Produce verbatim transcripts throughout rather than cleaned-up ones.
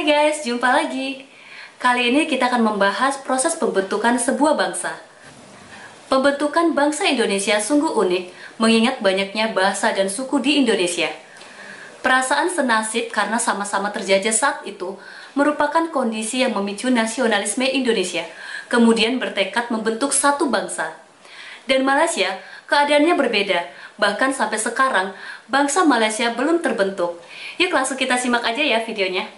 guys, jumpa lagi. Kali ini kita akan membahas proses pembentukan sebuah bangsa. Pembentukan bangsa Indonesia sungguh unik, mengingat banyaknya bahasa dan suku di Indonesia. Perasaan senasib karena sama-sama terjajah saat itu merupakan kondisi yang memicu nasionalisme Indonesia, kemudian bertekad membentuk satu bangsa. Dan Malaysia, keadaannya berbeda, bahkan sampai sekarang bangsa Malaysia belum terbentuk. Yuk langsung kita simak aja ya videonya.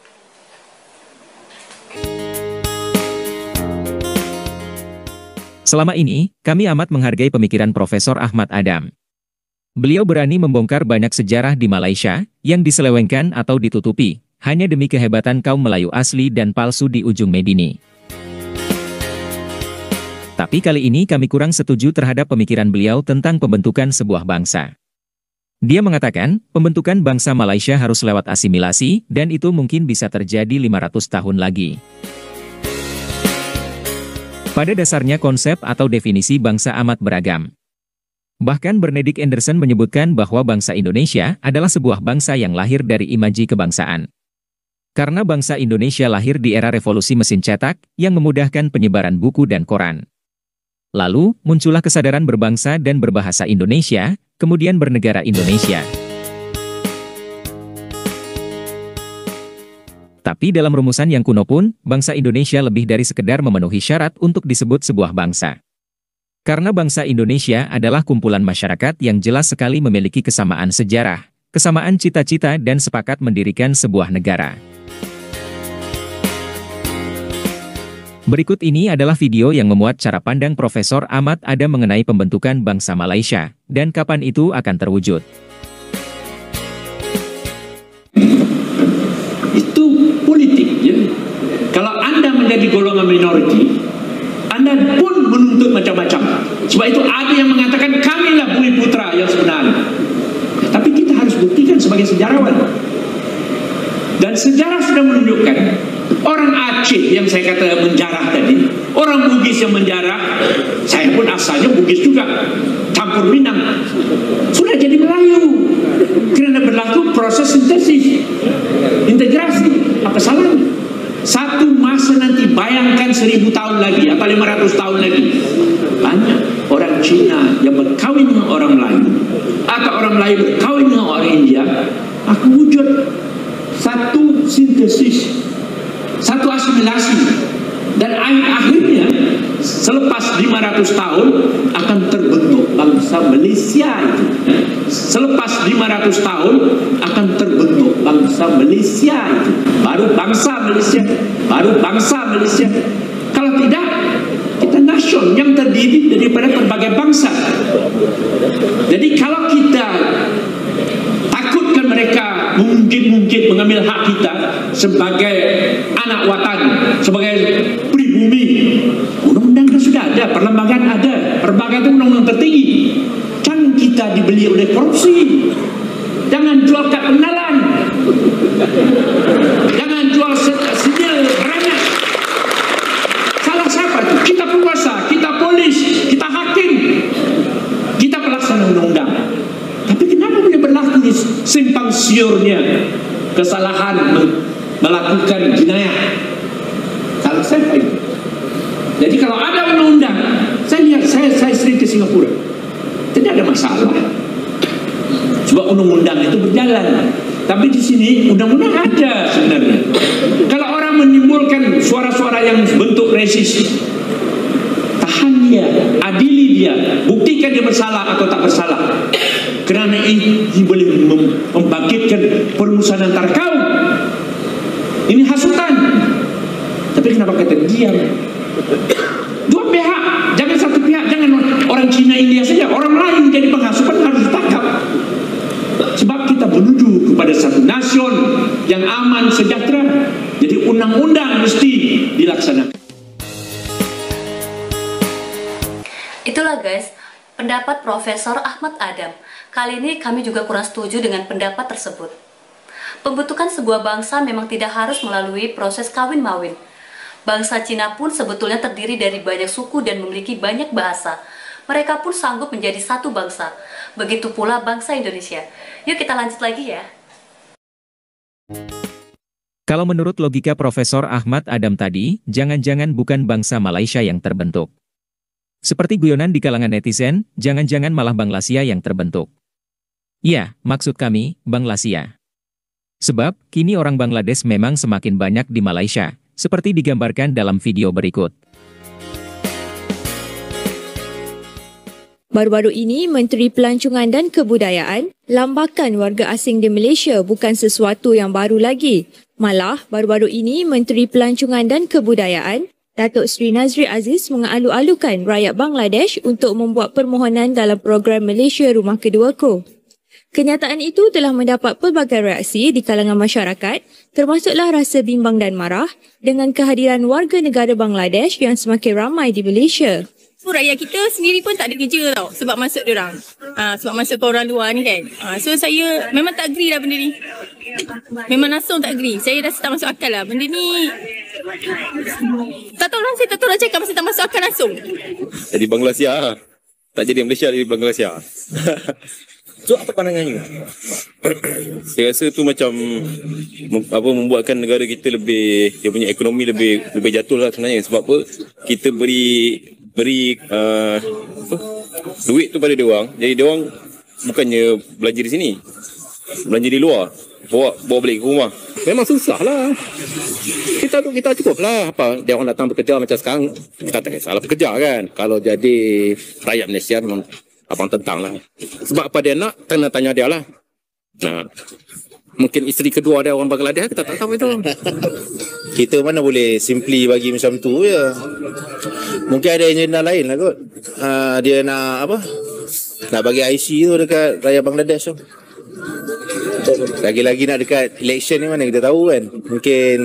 Selama ini, kami amat menghargai pemikiran Profesor Ahmad Adam. Beliau berani membongkar banyak sejarah di Malaysia, yang diselewengkan atau ditutupi, hanya demi kehebatan kaum Melayu asli dan palsu di ujung Medini. Tapi kali ini kami kurang setuju terhadap pemikiran beliau tentang pembentukan sebuah bangsa. Dia mengatakan, pembentukan bangsa Malaysia harus lewat asimilasi, dan itu mungkin bisa terjadi lima ratus tahun lagi. Pada dasarnya konsep atau definisi bangsa amat beragam. Bahkan Bernedict Anderson menyebutkan bahwa bangsa Indonesia adalah sebuah bangsa yang lahir dari imaji kebangsaan. Karena bangsa Indonesia lahir di era revolusi mesin cetak, yang memudahkan penyebaran buku dan koran. Lalu, muncullah kesadaran berbangsa dan berbahasa Indonesia, kemudian bernegara Indonesia. Tapi dalam rumusan yang kuno pun, bangsa Indonesia lebih dari sekedar memenuhi syarat untuk disebut sebuah bangsa. Karena bangsa Indonesia adalah kumpulan masyarakat yang jelas sekali memiliki kesamaan sejarah, kesamaan cita-cita dan sepakat mendirikan sebuah negara. Berikut ini adalah video yang memuat cara pandang Profesor Ahmad Adam mengenai pembentukan bangsa Malaysia, dan kapan itu akan terwujud. Kalau Anda menjadi golongan minoriti, Anda pun menuntut macam-macam. Sebab itu ada yang mengatakan kamilah bumi putra yang sebenarnya. Tapi kita harus buktikan sebagai sejarawan. Dan sejarah sudah menunjukkan orang Aceh yang saya kata menjarah tadi, orang Bugis yang menjarah, saya pun asalnya Bugis juga, campur Minang, sudah jadi Melayu. Karena berlaku proses sintesis, integrasi. Apa salahnya? Satu masa nanti bayangkan seribu tahun lagi atau lima ratus tahun lagi, banyak orang Cina yang berkahwin dengan orang Melayu atau orang Melayu berkahwin dengan orang India, akan wujud satu sintesis, satu asimilasi, dan akhirnya selepas lima ratus tahun akan terbentuk bangsa Malaysia itu. Selepas lima ratus tahun akan terbentuk bangsa Malaysia itu. Baru bangsa Malaysia, baru bangsa Malaysia. Kalau tidak, kita nation yang terdiri daripada berbagai bangsa. Jadi kalau kita takutkan mereka mungkin-mungkin mengambil hak kita sebagai anak watan, sebagai pribumi, undang-undang sudah ada, perlembagaan ada, perlembagaan itu undang-undang tertinggi. Jangan kita dibeli oleh korupsi. Jangan jual kad pengenalan. Jangan jual sijil remeh. Salah siapa itu? Kita penguasa, kita polis, kita hakim, kita pelaksana undang-undang. Tapi kenapa boleh berlaku di simpang siurnya kesalahan melakukan jenayah? Salah siapa itu? Jadi kalau ada undang-undang, saya lihat, saya, saya sering ke Singapura, tidak ada masalah. Sebab undang-undang itu berjalan. Tapi di sini undang-undang ada sebenarnya. Kalau orang menimbulkan suara-suara yang bentuk resis, tahan dia, adili dia, buktikan dia bersalah atau tak bersalah. Kerana ini boleh membangkitkan permusuhan antar kaum. Ini hasutan. Tapi kenapa kata diam? Dua pihak, jangan satu pihak, jangan orang Cina India saja, orang lain jadi penghasutan harus ditangkap. Sebab kita menuju kepada satu nasion yang aman, sejahtera. Jadi undang-undang mesti dilaksanakan. Itulah guys, pendapat Profesor Ahmad Adam. Kali ini kami juga kurang setuju dengan pendapat tersebut. Pembentukan sebuah bangsa memang tidak harus melalui proses kawin-mawin. Bangsa Cina pun sebetulnya terdiri dari banyak suku dan memiliki banyak bahasa. Mereka pun sanggup menjadi satu bangsa. Begitu pula bangsa Indonesia. Yuk kita lanjut lagi ya. Kalau menurut logika Profesor Ahmad Adam tadi, jangan-jangan bukan bangsa Malaysia yang terbentuk. Seperti guyonan di kalangan netizen, jangan-jangan malah Bangladesh yang terbentuk. Ya, maksud kami, Bangladesh. Sebab, kini orang Bangladesh memang semakin banyak di Malaysia, seperti digambarkan dalam video berikut. Baru-baru ini, Menteri Pelancongan dan Kebudayaan lambakan warga asing di Malaysia bukan sesuatu yang baru lagi. Malah, baru-baru ini Menteri Pelancongan dan Kebudayaan, Datuk Seri Nazri Aziz mengalu-alukan rakyat Bangladesh untuk membuat permohonan dalam program Malaysia Rumah Keduaku. Kenyataan itu telah mendapat pelbagai reaksi di kalangan masyarakat, termasuklah rasa bimbang dan marah dengan kehadiran warga negara Bangladesh yang semakin ramai di Malaysia. Rakyat kita sendiri pun tak ada kerja tau sebab masuk diorang. Ha, sebab masuk ke orang luar ni kan. Ha, so saya memang tak agree lah benda ni. Memang langsung tak agree. Saya rasa tak masuk akal lah. Benda ni tak tahu lah, saya tak tahu lah cakap masih tak masuk akal langsung. Jadi Bangladesh lah. Tak jadi Malaysia, jadi Bangladesh. So apa pandangannya? Saya rasa tu macam apa membuatkan negara kita lebih, dia punya ekonomi lebih lebih jatuh lah sebenarnya. Sebab apa? Kita beri beri uh, apa? duit tu pada dia orang. Jadi dia orang bukannya belanja di sini, belanja di luar, bawa bawa balik ke rumah. Memang susah lah. Kita kita cukup lah. Apa dia orang datang bekerja macam sekarang, kita tak kisahlah bekerja kan. Kalau jadi rakyat Malaysia memang abang tentang lah. Sebab apa dia nak, kena tanya dia lah. Nah, mungkin isteri kedua dia orang Bangladesh, kita tak tahu itu. Kita mana boleh simply bagi macam tu je. Mungkin ada agenda lain lah kot. Uh, dia nak apa? Nak bagi I C tu dekat rakyat Bangladesh tu. Lagi-lagi nak dekat election ni mana kita tahu kan. Mungkin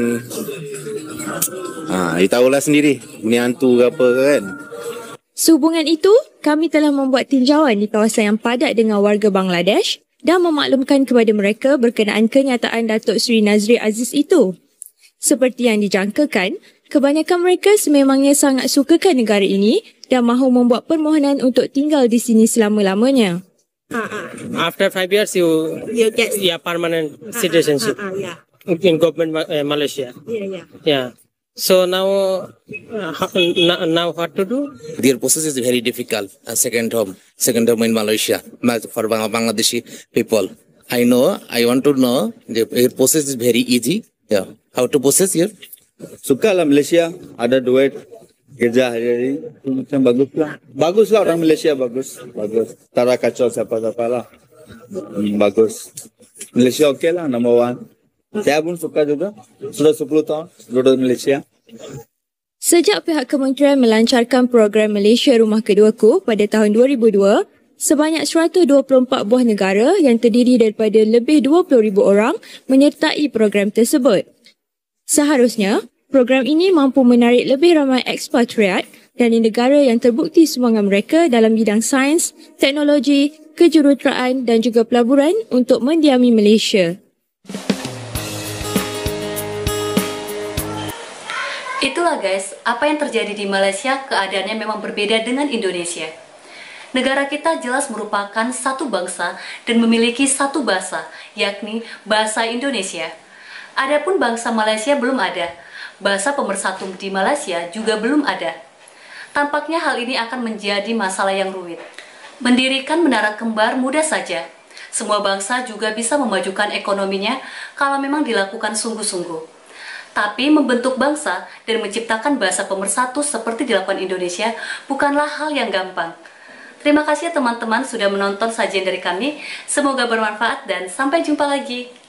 ah, dia tahulah sendiri. Ni hantu ke apa kan. Sehubungan itu, kami telah membuat tinjauan di kawasan yang padat dengan warga Bangladesh dan memaklumkan kepada mereka berkenaan kenyataan Datuk Seri Nazri Aziz itu. Seperti yang dijangkakan, kebanyakan mereka sememangnya sangat sukakan negara ini dan mahu membuat permohonan untuk tinggal di sini selama-lamanya. After five years, you You get yeah permanent citizenship uh, uh, yeah. in government uh, Malaysia. Yeah, yeah. Yeah. So now, uh, how, now, now what to do? Their process is very difficult. Uh, second home, second home in Malaysia for Bang- Bangladeshi people. I know. I want to know. The your process is very easy. Yeah. How to process here? Suka lah Malaysia. Ada duit. Kerja hari-hari. Macam bagus lah. Bagus lah orang Malaysia. Bagus. Bagus. Tak ada kacau siapa-siapa lah. Hmm, bagus. Malaysia okey lah. Number one. Saya pun suka juga. Sudah sepuluh tahun. Duduk di Malaysia. Sejak pihak kementerian melancarkan program Malaysia Rumah Keduaku pada tahun dua ribu dua, sebanyak seratus dua puluh empat buah negara yang terdiri daripada lebih dua puluh ribu orang menyertai program tersebut. Seharusnya, program ini mampu menarik lebih ramai ekspatriat dari negara yang terbukti sumbangan mereka dalam bidang sains, teknologi, kejuruteraan dan juga pelaburan untuk mendiami Malaysia. Itulah guys, apa yang terjadi di Malaysia keadaannya memang berbeda dengan Indonesia. Negara kita jelas merupakan satu bangsa dan memiliki satu bahasa, yakni bahasa Indonesia. Adapun bangsa Malaysia belum ada, bahasa pemersatu di Malaysia juga belum ada. Tampaknya hal ini akan menjadi masalah yang rumit. Mendirikan menara kembar mudah saja. Semua bangsa juga bisa memajukan ekonominya kalau memang dilakukan sungguh-sungguh. Tapi membentuk bangsa dan menciptakan bahasa pemersatu seperti dilakukan Indonesia bukanlah hal yang gampang. Terima kasih teman-teman sudah menonton sajian dari kami. Semoga bermanfaat dan sampai jumpa lagi.